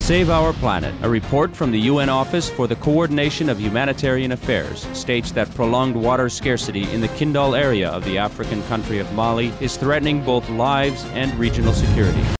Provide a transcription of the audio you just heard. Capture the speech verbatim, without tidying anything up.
Save Our Planet, a report from the U N Office for the Coordination of Humanitarian Affairs, states that prolonged water scarcity in the Kindal area of the African country of Mali is threatening both lives and regional security.